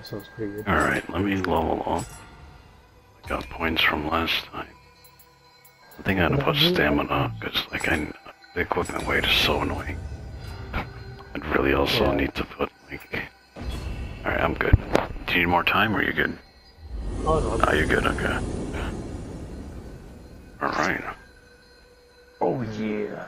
sounds pretty good. Alright, let me level up. I got points from last time. I think I had to put stamina, because like the equipment weight is so annoying. I'd really also need to put like... Alright, I'm good. Do you need more time or are you good? Oh no. Oh, you're good, okay. Alright. Oh yeah.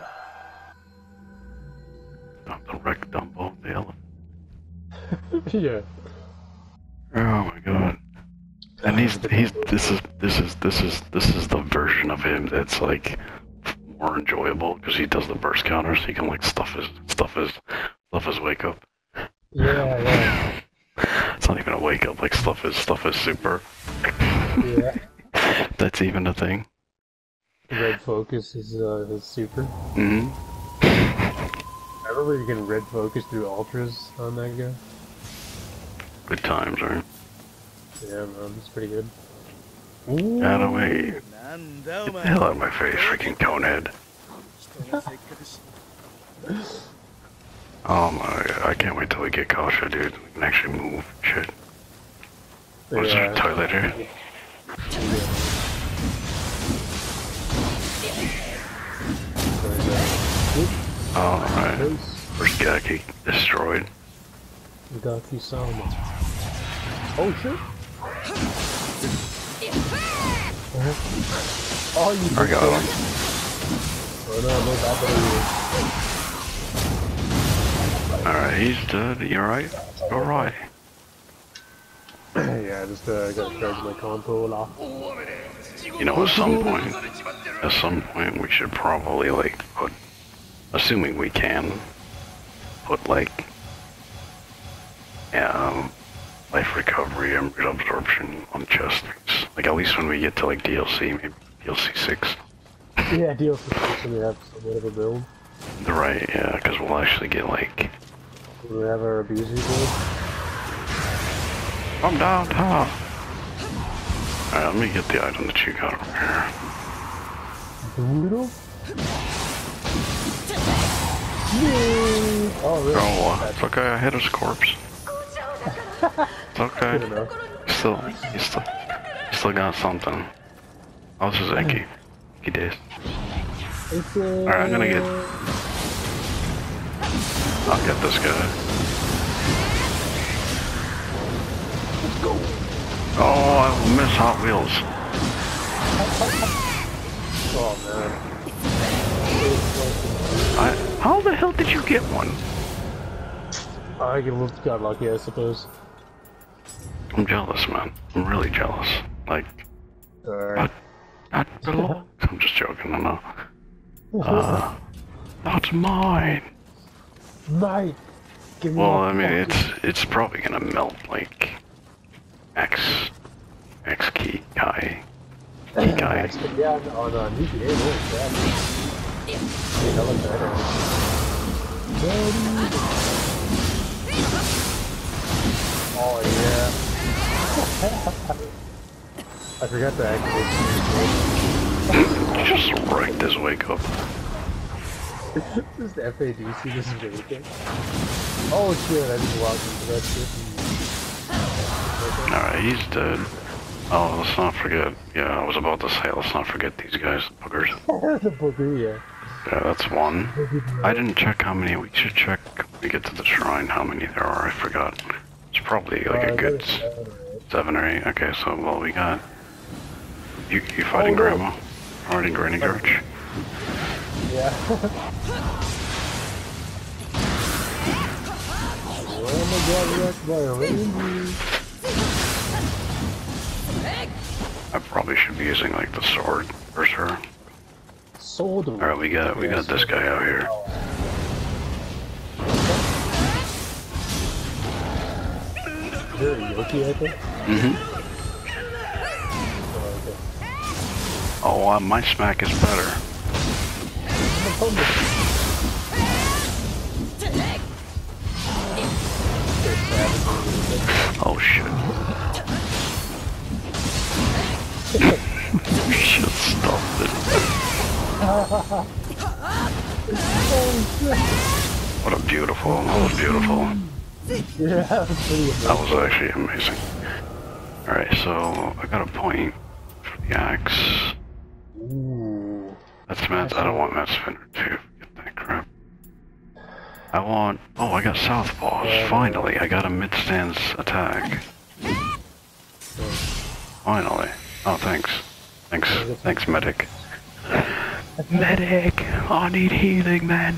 Got the wreck Dumbo, the elephant. Yeah. Oh my god. And this is the version of him that's like more enjoyable because he does the burst counter, so he can like stuff his wake up. Yeah, yeah. It's not even a wake up, like stuff is super. Yeah. That's even a thing. Red focus is his super. Mm-hmm. I remember you can red focus through ultras on that guy. Good times, right? Yeah, man, it's pretty good. Out of the way. Get the hell out of my face, freaking conehead. Oh my god, I can't wait till we get Kasha, dude. We can actually move. Shit. What is there a toilet here? Alright. First Gaki destroyed. Gaki Sama. Oh shit! Oh, you I got him. Oh no, Alright, he's dead. You alright? Alright. Yeah, I just gotta charge my controller. You know, at some point we should probably like put, assuming we can, put like, life recovery and absorption on chest. Like at least when we get to like DLC, maybe DLC 6. Yeah, DLC 6 when we have somewhat of a build. Right, yeah, because we'll actually get like... Do we have our abuser build? I'm downtown! Alright, let me get the item that you got over here. Brutal? Oh, really? Oh, it's okay, I hit his corpse. It's okay. You still got something. Oh, this is Enki. He did. Alright, I'm gonna get... I'll get this guy. Let's go. Oh, I will miss Hot Wheels. Oh, man. How the hell did you get one? I got lucky, I suppose. I'm jealous, man. I'm really jealous. Like, that belongs. I'm just joking, I know. That's mine. Mate, give me Well, I mean, it's probably gonna melt like X key Kai. Key Kai. Yeah, oh no, GTA works, yeah. I like that. Oh yeah. I forgot to activate. Just wrecked his wake up. Just FADC this vacant. Oh shit, I just walked into that shit. Alright, he's dead. Oh, let's not forget. Yeah, I was about to say, let's not forget these guys, the boogers. The booger, yeah. Yeah, that's one. I didn't check how many. We should check when we get to the shrine how many there are. I forgot. It's probably like a good 7 or 8. Okay, so, well, we got... You fighting Grandma? Fighting Granny Grouch? Yeah. Oh my god, that's by a ranger. I probably should be using like the sword for sure. Sword. Alright, we got this guy out here. Is there a Yoki out there? Mm-hmm. Oh, my smack is better. Oh shit. You should stop it. What a beautiful, that was beautiful. Yeah, that was pretty amazing. That was actually amazing. Alright, so I got a point for the axe. Ooh. That's Matt. I don't want Matt Spinner too. Get that crap. I want. Oh, I got Southpaws. Finally, I got a mid-stance attack. Finally. Oh, thanks. Thanks, medic. Medic! I need healing, man.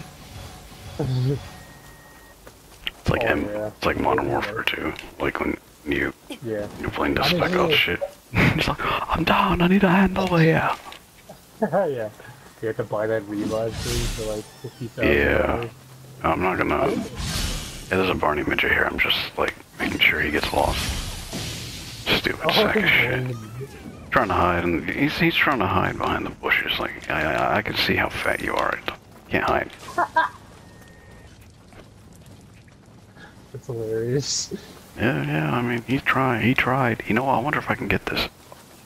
It's like it's like Modern Warfare 2. Like when you're playing the spec ops shit. He's like, I'm down. I need a hand over here. Yeah. You have to buy that revive thing for like 50,000. Yeah. I'm not gonna. Yeah, there's a Barney midget here. I'm just like making sure he gets lost. Stupid sack of shit. Trying to hide, and he's trying to hide behind the bushes. Like I can see how fat you are. Can't hide. That's hilarious. Yeah. I mean, he tried. You know what? I wonder if I can get this.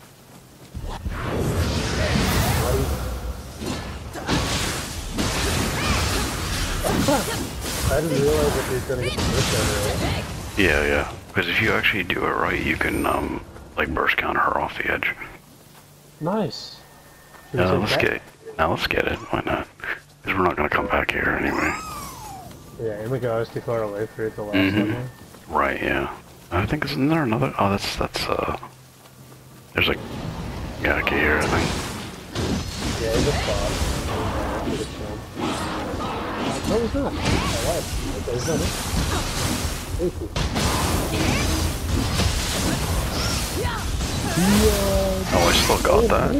I didn't realize that he was gonna get the burst counter. Yeah. Because if you actually do it right, you can like burst counter her off the edge. Nice. Let's get it. Now let's get it. Why not? Because we're not gonna come back here anyway. Yeah, Imagawa is too far away for it to last level. Right. Yeah. I think isn't there another? Oh, that's There's a Gaki here, I think. Yeah, he's a spot. No, he's not. I lied. Okay, he's not it. Very cool. Oh, I still got that.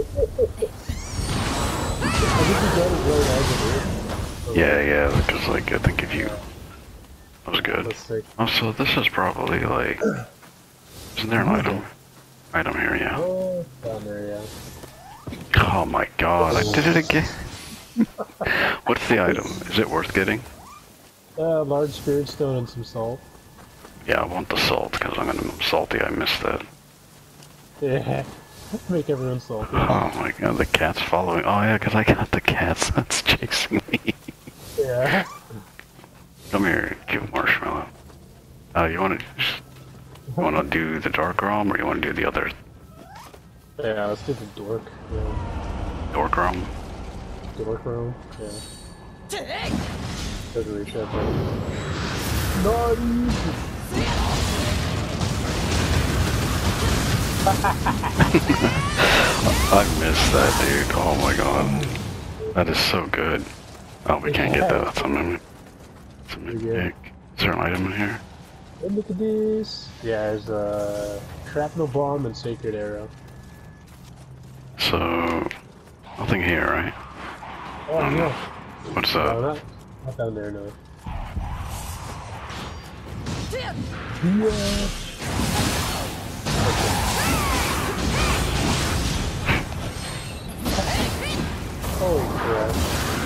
I think he got his low negative. Yeah, because like I think if you that was good. Let's see. Oh, so this is probably like isn't there an item here? Yeah. Oh, down there, yeah. Oh my god, I did it again. What's the item? Is it worth getting? Large spirit stone and some salt. Yeah, I want the salt because I'm salty. I missed that. Yeah, make everyone salty. Oh my god, the cat's following. Oh yeah, because I got the cats that's chasing me. Yeah. Come here, give marshmallow. You want to do the dark realm or you want to do the other Yeah, let's do the dork. Yeah. dork realm? Dork room. Yeah. Doesn't reach that far. Not easy. I missed that, dude. Oh my god. That is so good. Oh, we can't get that. That's a mimic. It's a mimic. Is there an item in here? Oh, look at this. Yeah, there's a shrapnel bomb and sacred arrow. So, nothing here, right? Oh, no. What's that? No, not down there, no. Yeah. Holy crap.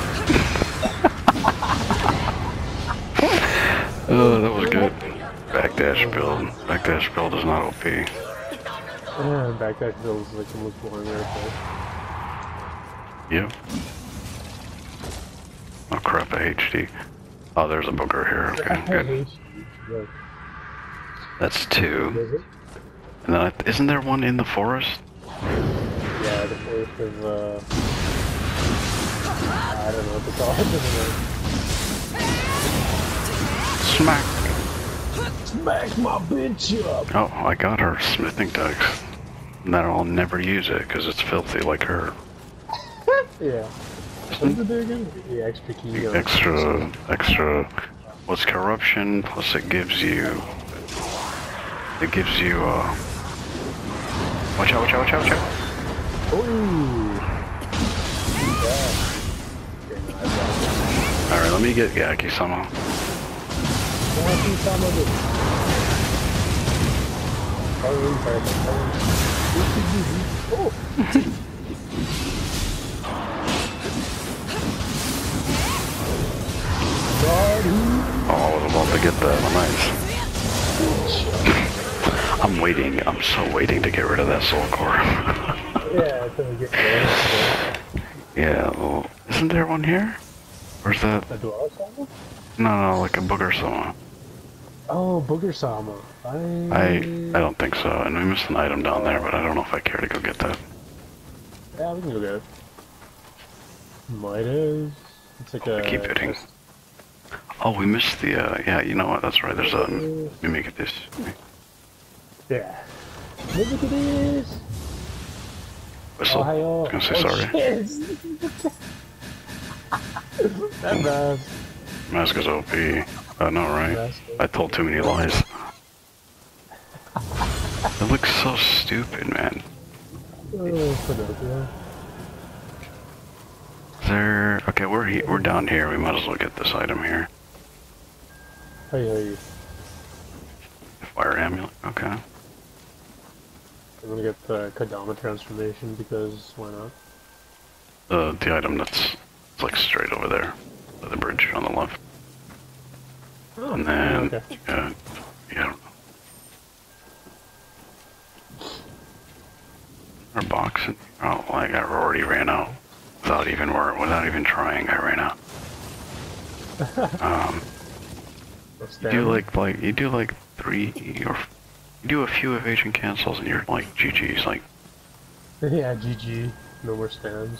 Oh, that was good. Backdash build. Backdash build is not OP. Backdash build is like the most boring airplane. Yep. Oh crap, a HD. Oh, there's a booger here. Okay, good. That's two. And then isn't there one in the forest? Yeah, the forest is, I don't know what to call it. Smack! Smack my bitch up! Oh, I got her smithing text. And then I'll never use it because it's filthy like her. Yeah. What does it do again? The extra key. Extra. What's corruption? Plus it gives you. Watch out! Ooh! Alright, let me get Gaki-sama. Oh! Oh, I was about to get that. Nice. I'm waiting. I'm so waiting to get rid of that soul core. Yeah, until we get there. Yeah, well, isn't there one here? Or is that... A dual sama? No, like a booger sama. Oh, Booger Sama. I don't think so, and we missed an item down there, but I don't know if I care to go get that. Yeah, we can go get it. Midas. It's like I keep hitting. Oh, we missed the, yeah, you know what, that's right, there's a, let me make it this. Yeah. Look at this! Whistle. Oh, hi, I was gonna say sorry. That bad. Mask is OP. No, right? I told too many lies. It looks so stupid, man. Oh, Pinocchio. There. Okay, we're down here. We might as well get this item here. Hey, hey. Fire amulet. Okay. I'm gonna get the Kodama transformation because why not? The item that's it's like straight over there, by the bridge on the left. Oh, And then okay. yeah. Our box. Oh, like I already ran out without even trying. I ran out. You do like 3 or you do a few evasion cancels and you're like GG's like. Yeah, GG. No more stands.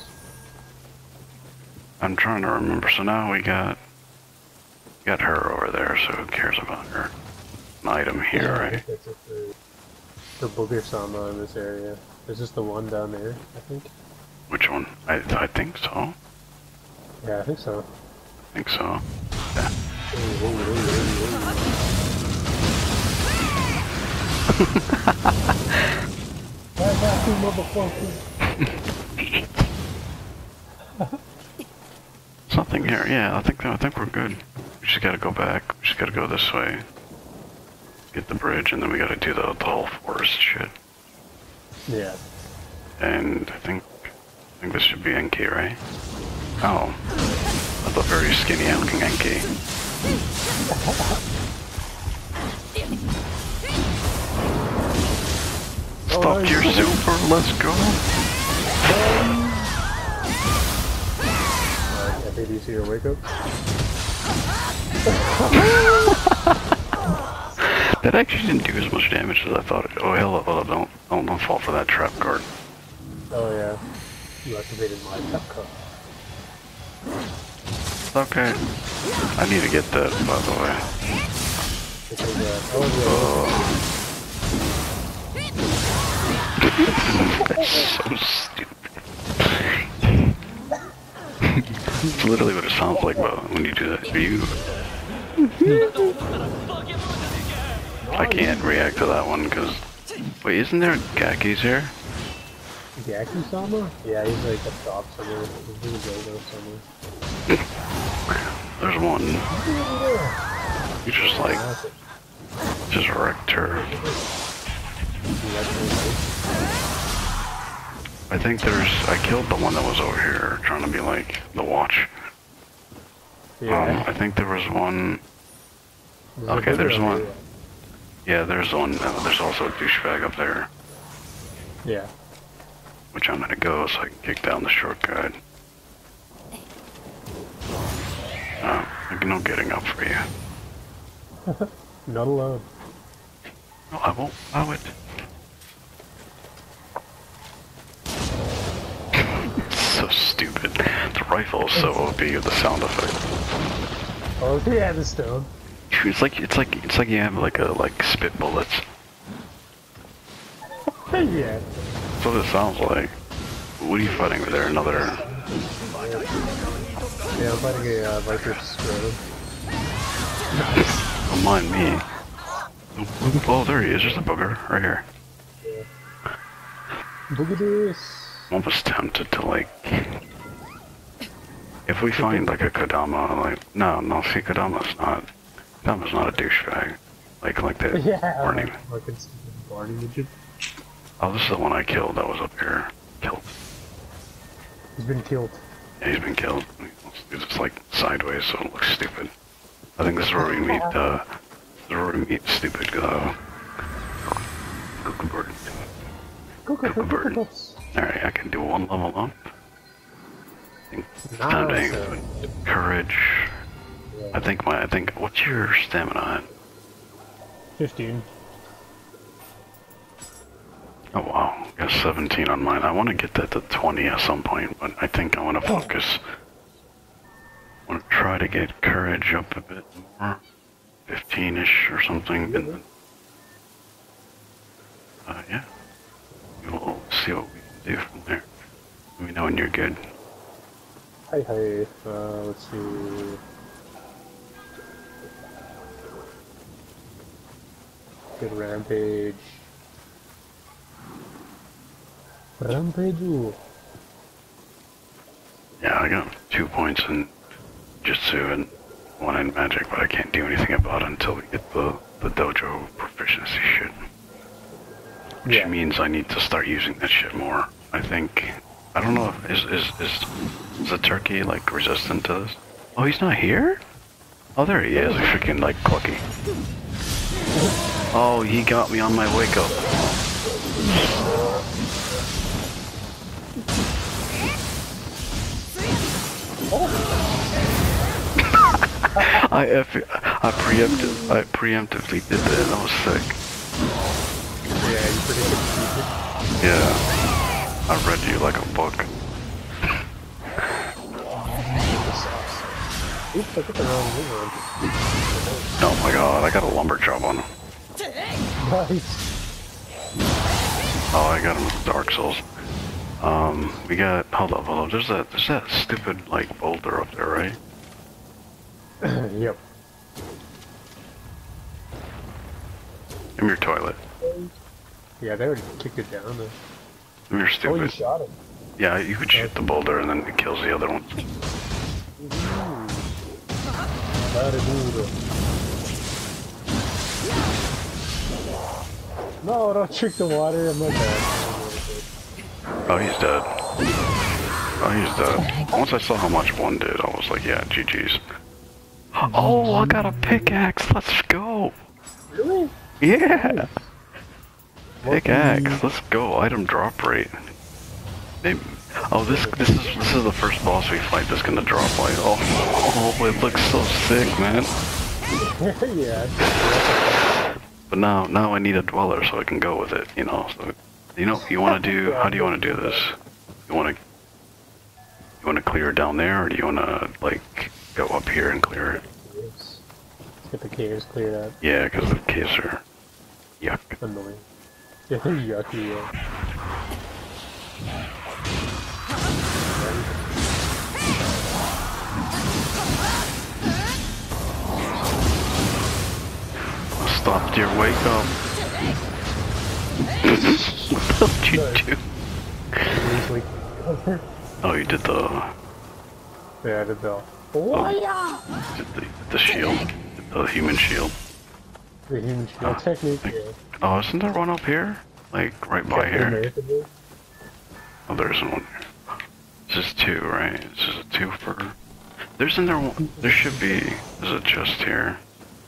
I'm trying to remember. So now we got her over there. So who cares about her? An item here, Yeah, right? I think that's it for Booger Sama in this area. There's just the one down there, I think. Which one? I think so. Yeah, I think so. I think so. Yeah. Something here. Yeah, I think we're good. We just gotta go back. We just gotta go this way. Get the bridge, and then we gotta do the whole forest shit. Yeah. And I think this should be Enki, right? Oh, that's a very skinny looking Enki. Stop your super, let's go! I think you see your wake up. That actually didn't do as much damage as I thought it. Oh hell, don't fall for that trap card. Oh yeah. You activated my trap card. Okay. I need to get that, by the way. Because, That's so stupid. It's literally what it sounds like, but when you do that. Are you... I can't react to that one, because... Wait, isn't there Gaki's here? Gaki Sama? Yeah, he's like up top somewhere. He's in the building somewhere. There's one. You just like... Just wrecked her. I think I killed the one that was over here, trying to be like, the watch. Yeah. I think there was one... Okay, there's one. Yeah, there's one. There's also a douchebag up there. Yeah. Which I'm gonna go so I can kick down the shortcut. There's no getting up for you. Not alone. No, I won't allow it. So stupid. The rifle is so OP with the sound effect. Oh yeah, the stone. It's like you have like spit bullets. Yeah. That's what it sounds like. What are you fighting over there? Another... Yeah, I'm fighting a Viper Scrotum. Don't mind me. Oh, there he is. There's a booger right here. Yeah. Look at this. I'm almost tempted to like... If we find like a Kodama, like... No, see, Kodama's not a douchebag. Like that. Yeah. Barney. Fucking Barney midget. Oh, this is the one I killed that was up here. Killed. He's been killed. Yeah, he's been killed. Let's do this like sideways so it looks stupid. I think this is where we meet, stupid, Goku Bird. Goku Bird. Alright, I can do one level up. I think it's time to aim for courage. Yeah. I think, what's your stamina at? 15. Oh wow, got 17 on mine. I want to get that to 20 at some point, but I think I want to focus. I want to try to get courage up a bit more. 15-ish or something, and then, yeah. We'll see what we can do from there. Let me know when you're good. Hi, hi. Let's see. Good rampage. Rampage. Yeah, I got 2 points in Jutsu and 1 in Magic, but I can't do anything about it until we get the dojo proficiency shit. Which means I need to start using that shit more. I think. I don't know if is the turkey like resistant to this? Oh, he's not here? Oh, there he is. Freaking like Clucky. Oh, he got me on my wake up. I preemptively did that. That was sick. Yeah, you predicted. Yeah. I read you like a book. Oops, I took the wrong one. Oh my god, I got a lumber job on him. Nice. Oh, I got him with Dark Souls. We got, hold up, there's that stupid, like, boulder up there, right? Yep. Give me your toilet. Yeah, they already kicked it down. Give me your Oh, stupid. you shot him. Yeah, you could shoot the boulder and then it kills the other one. No, don't trick the water. I'm not bad. Oh, he's dead. Oh, he's dead. Once I saw how much one did, I was like, yeah, GG's. Oh, I got a pickaxe. Let's go. Really? Yeah. Pickaxe. Let's go. Item drop rate. Maybe. Oh, this is the first boss we fight that's gonna drop like. Oh, it looks so sick, man. Yeah. But now I need a dweller so I can go with it. You know. So, you want to do? How do you want to do this? You want to clear down there, or do you want to like go up here and clear it? Let's get the caves cleared up. Yeah, because the caves are yuck. Annoying. Yeah, they're yucky. Yeah. Stopped your wake up. What did you do? Oh, you did the. Yeah, I did the. Oh, did the shield, the human shield. The human shield technique. Yeah. Oh, isn't there one up here? Like right by here? Oh, there isn't one here. This is 2, right? This is a 2 for. There one. There should be. There's a chest here.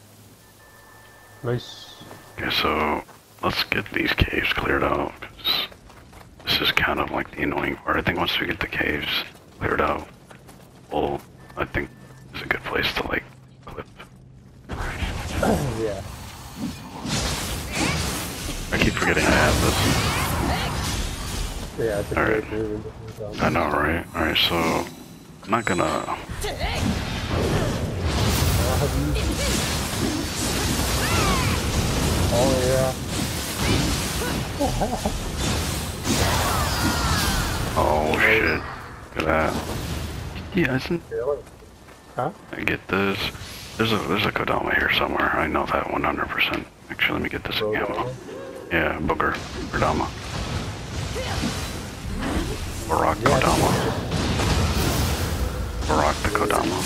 Nice. Okay, so let's get these caves cleared out. 'Cause this is kind of like the annoying part. I think once we get the caves cleared out, well, I think it's a good place to like clip. Yeah. I keep forgetting I have this. Yeah, it's a great move. I know, right? Alright, so I'm not gonna. Oh yeah. Oh shit. Look at that. Yeah, isn't. Huh? I get this. There's a Kodama here somewhere. I know that 100%. Actually, let me get this ammo. Yeah, Booger. Kodama. Barak Kodama. Barak the Kodama.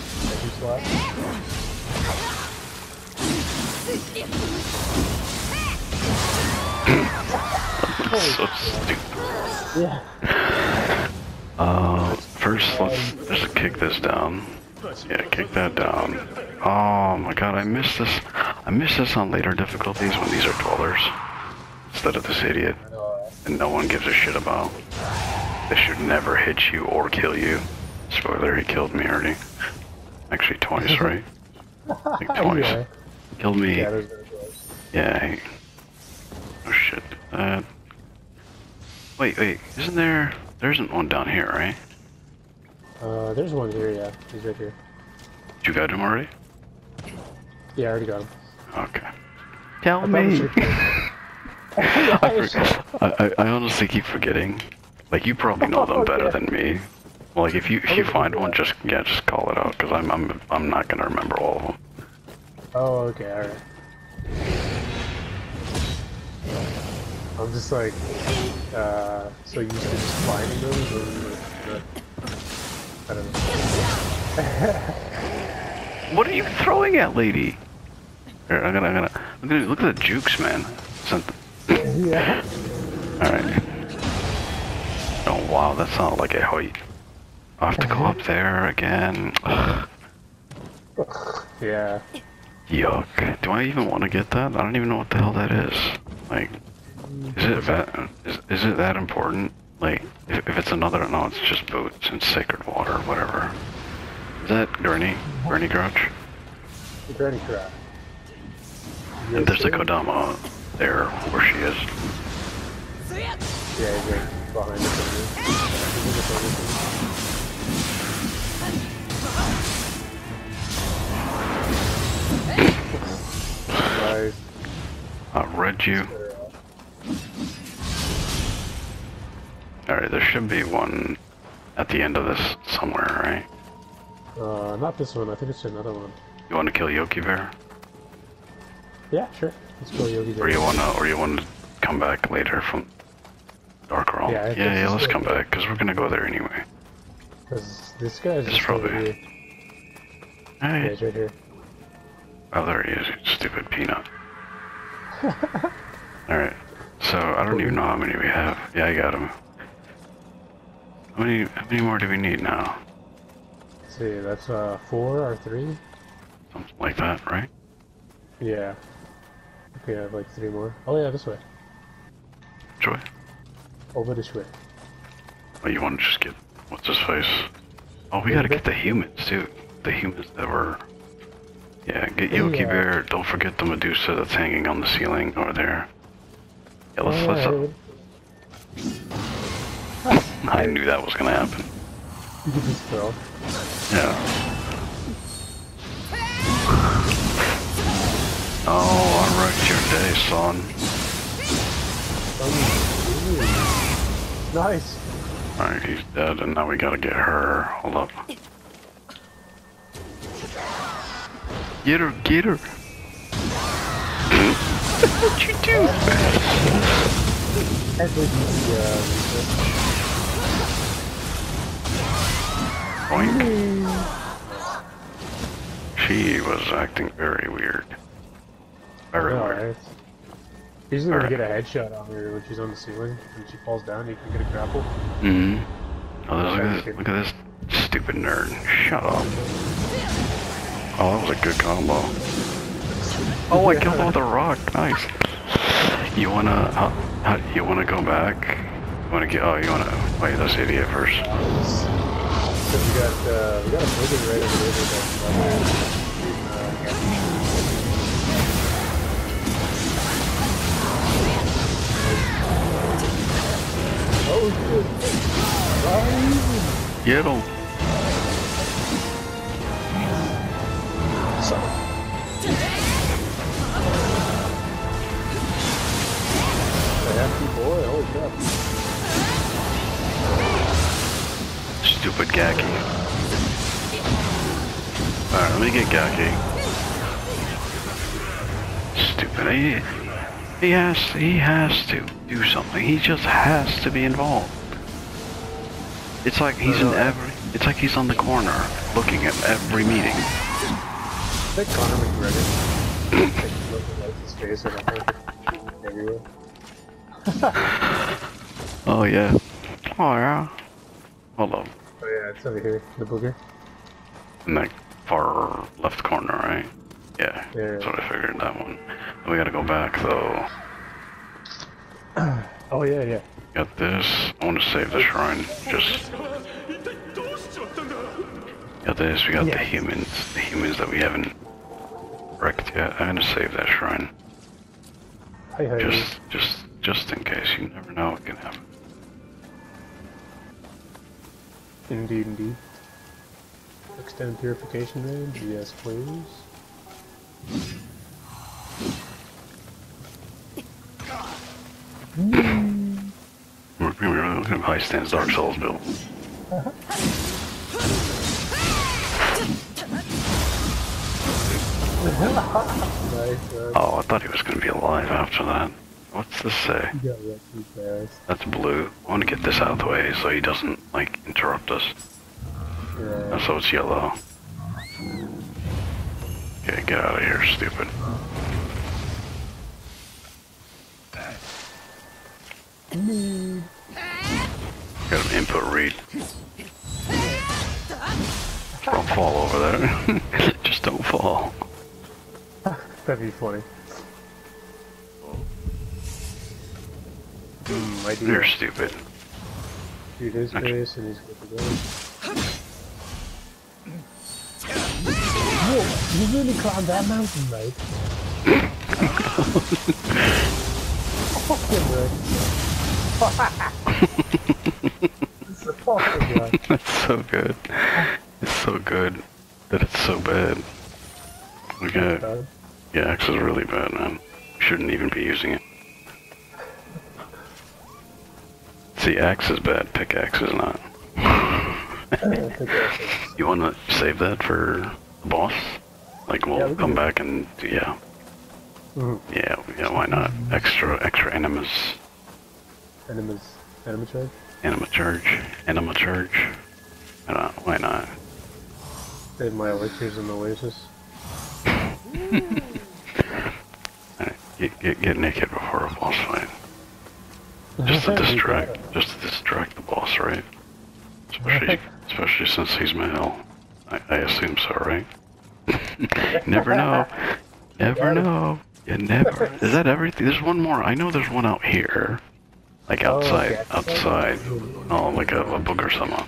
So stupid. Yeah. First let's kick this down. Yeah, kick that down. Oh my god, I missed this. I missed this on later difficulties when these are dwellers instead of this idiot. And no one gives a shit about. They should never hit you or kill you. Spoiler, he killed me already. Actually twice, right? Like twice. Yeah. Killed me. Yeah, Yeah. Oh shit. Wait, isn't there? There isn't one down here, right? There's one here, yeah. He's right here. Did you got him already? Yeah, I already got him. Okay. Tell I probably me. should've- I honestly keep forgetting. Like you probably know them better than me. Like if you find one, just call it out, because I'm not gonna remember all of them. Oh, okay, alright. I'm just like, so used to just finding those, or I don't know. What are you throwing at, lady? Here, I'm gonna look at the jukes, man. Yeah. Alright. Oh wow, that sounded like a height. I have to go up there again. Ugh. Yeah. Yuck. Do I even want to get that? I don't even know what the hell that is. Like, is it that important? Like, if it's another, no, it's just boots and sacred water, whatever. Is that Gurney? Gurney Grouch? Granny crap. And there's a Kodama there where she is. Yeah, he's like behind the corner. Nice. I read you. Alright, there should be one at the end of this somewhere, right? Not this one. I think it's another one. You want to kill Yoki Bear? Yeah, sure. Let's go Yogi. Or you wanna come back later from Dark Realm? Yeah, Yeah, let's come back, because we're gonna go there anyway. Because this guy's It's just over probably... here. Yeah, Hey. he's right here. Oh, there he is, you stupid peanut. Alright, so I don't even know how many we have. Yeah, I got him. How many more do we need now? Let's see, that's 4 or 3? Something like that, right? Yeah. Okay, I have like 3 more. Oh yeah, this way. Joy? Over this way. Oh, you want to just get... What's his face? Oh, we gotta get the humans, too. The humans that were... Yeah, get Yoki Bear. Don't forget the Medusa that's hanging on the ceiling over there. Yeah, let's... I knew that was gonna happen. You can just throw. Yeah. Oh, I wrecked your day, son. Nice. Alright, he's dead, and now we gotta get her. Hold up. Get her, get her! What'd you do? Boink. She was acting very weird. Very weird. Right. Usually when you get a headshot on her when she's on the ceiling, when she falls down, you can get a grapple. Mm-hmm. Oh, look at this stupid nerd. Shut up. Oh, that was a good combo. Oh, I killed him with a rock. Nice. You wanna go back? You wanna get? Oh, you wanna fight this idiot first? So we got a building right over there. Oh shit! Get him. Boy, holy crap. Stupid Gaki. Alright, let me get Gaki. Stupid. He has to do something. He just has to be involved. It's like he's it's like he's on the corner looking at every meeting. Like Conor McGregor. His face everywhere. Oh yeah. Oh yeah. Hold on. Oh yeah, it's over here, the booger. In that far left corner, right? Yeah. Yeah. That's what I figured, that one. We gotta go back though. Oh yeah, yeah. Got this. I want to save the shrine. Just. Got this. We got the humans. The humans that we haven't wrecked yet. I'm gonna save that shrine. Hi, hi. Just in case. You never know what can happen. Indeed, indeed. Extend purification range? Yes, please. We're looking at high stands Dark Souls build. Nice, Oh, I thought he was going to be alive after that. What's this say? Yeah, yeah, too fast. That's blue. I want to get this out of the way so he doesn't, like, interrupt us. Yeah. So it's yellow. Okay, get out of here, stupid. Got an input read. Don't fall over there. Just don't fall. That'd be funny. I do. You're stupid. Shoot his face and he's good to go. Whoa, you really climbed that mountain, mate. Fucking right. This is fucking right. That's so good. It's so good that it's so bad. Okay. Yeah, Axe is really bad, man. Shouldn't even be using it. See, Axe is bad, pickaxe is not. You wanna save that for the boss? Like, we'll come back and, yeah. Yeah, why not? Extra enemas. Enema charge? Enema charge. Why not? Save my elixirs in the Oasis. Get naked before a boss fight. Just to distract the boss, right? Especially since he's male. I assume so, right? Never know. Never know. You never. Is that everything? There's one more. I know there's one out here. Like outside. Oh, like a booger summer.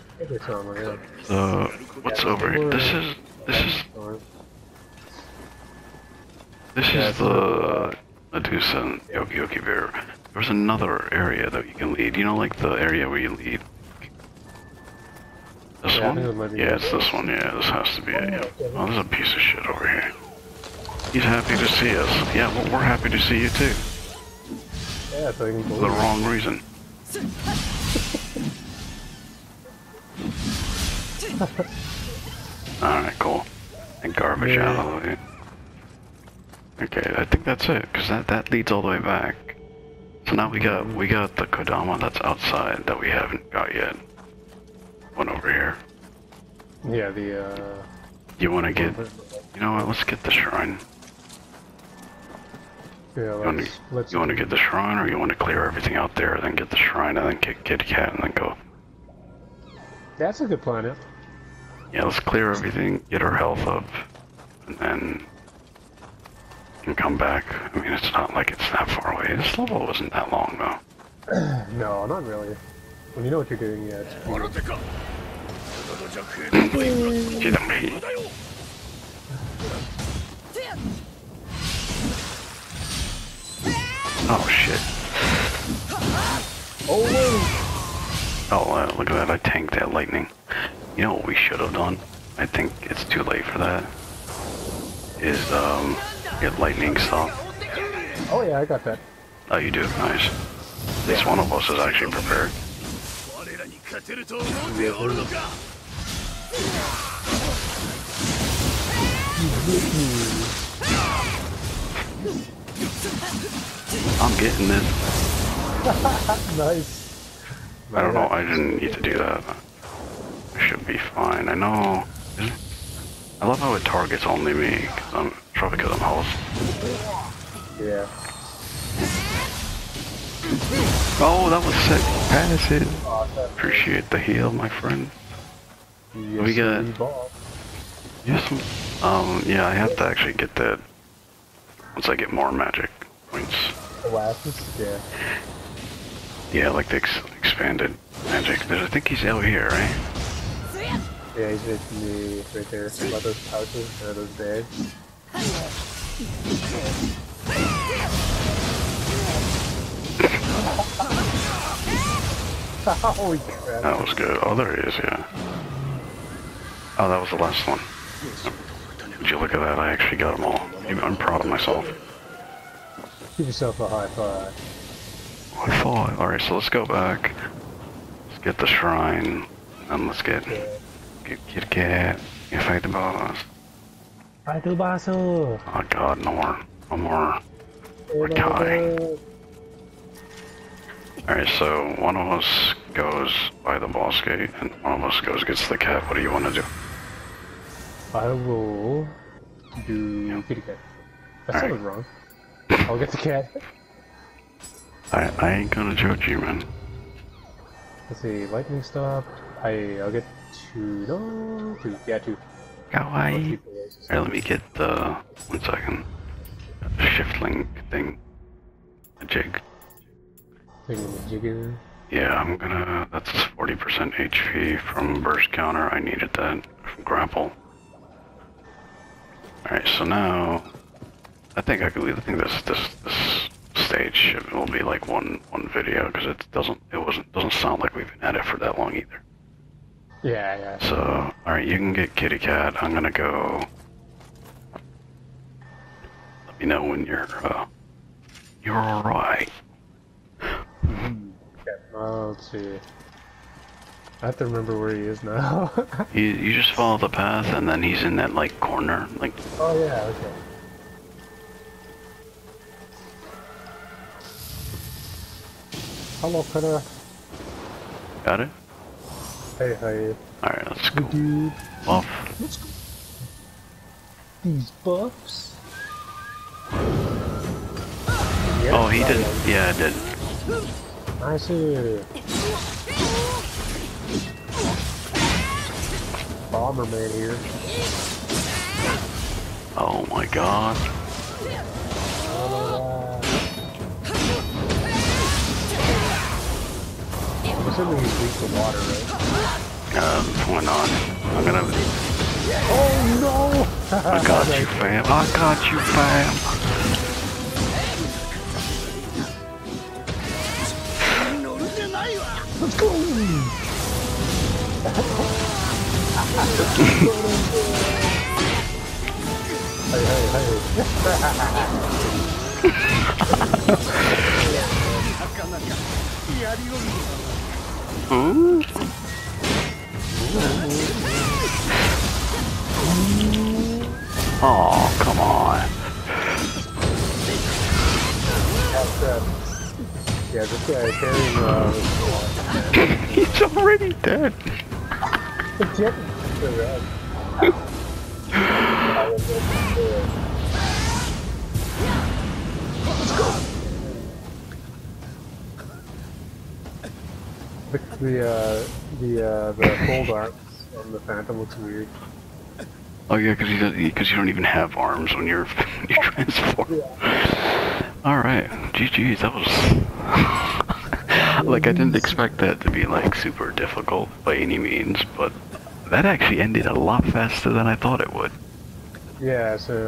So, what's over here? This is the Medusa and Yogi Bear. There's another area that you can lead. You know, like the area where you lead. This one? Yeah, it's this one. Yeah, this has to be it. Yep. Oh, there's a piece of shit over here. He's happy to see us. Yeah, well, we're happy to see you too. Yeah, so you can For the wrong reason. Alright, cool. And garbage out of the way. Okay, I think that's it, because that leads all the way back. So now we got the Kodama that's outside that we haven't got yet. One over here. Yeah, You wanna get... You know what, let's get the shrine. Yeah, you wanna get the shrine, or you wanna clear everything out there, then get the shrine, and then get a cat, and then go? That's a good plan, yeah. Yeah, let's clear everything, get our health up, and then... and come back. I mean, it's not like it's that far away. This level wasn't that long, though. No, not really. When you know what you're doing, yeah, it's cool. Oh, shit. Oh, look at that. I tanked that lightning. You know what we should have done? I think it's too late for that. Is, get lightning stop. Oh yeah, I got that. Oh, you do? Nice. At least one of us is actually prepared. I'm getting this. Nice. I don't know, I didn't need to do that. I should be fine. I know. I love how it targets only me, probably because I'm host. Yeah. Oh, that was sick. Passive. Appreciate the heal, my friend. Yes, We got... Yes, yeah, I have to actually get that once I get more magic points. Oasis? Yeah. Yeah, like the expanded magic. I think he's out here, right? Yeah, he's making me right there. About those pouches or those bags. Holy crap. That was good. Oh, there he is, yeah. Oh, that was the last one. Would you look at that? I actually got them all. I'm proud of myself. Give yourself a high five. High five. Alright, so let's go back. Let's get the shrine. And let's get Kit Kat. You fight the boss. Fight the boss. Oh Oh god, no more. No more. We're dying. Alright, so one of us goes by the boss gate, and one of us gets the cat. What do you want to do? I will do kitty cat. That sounded wrong. I'll get the cat. I ain't gonna judge you, man. Let's see, lightning stop. I'll get two. No, two. Yeah, two. Kawaii. Alright, let me get the 1 second. Shift link thing. A jig. Thingamajigger. Yeah, I'm gonna. That's 40% HP from burst counter. I needed that from grapple. Alright, so now I think this stage will be like one video because it doesn't sound like we've been at it for that long either. Yeah, yeah. So alright, you can get Kitty Cat. I'm gonna go. Let me know when you're alright. Let's see. I have to remember where he is now. You just follow the path and then he's in that like corner, like. Oh yeah, okay. Hello, Cutter. Got it? Hey, hey. Alright, let's go. Dude. Off. Let's go. These buffs. Oh, he didn't. Yeah, I did. I see. Bomberman here. Oh my god. I'm assuming he's weak to water, right? Why not? I'm gonna. Oh no! I got you, fam. I got you, fam. Let's go! Ooh. Oh, come on. Yeah, this guy carrying He's already dead. The fold arms on the Phantom looks weird. Oh yeah, because you don't even have arms when you're transform. Yeah. All right, GG. That was like I didn't expect that to be like super difficult by any means, but that actually ended a lot faster than I thought it would. Yeah, so.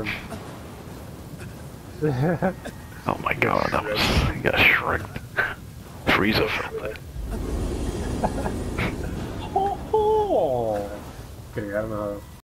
Oh my god, that was you got shreked. Frieza felt it. Oh, oh. Kidding, I don't know how.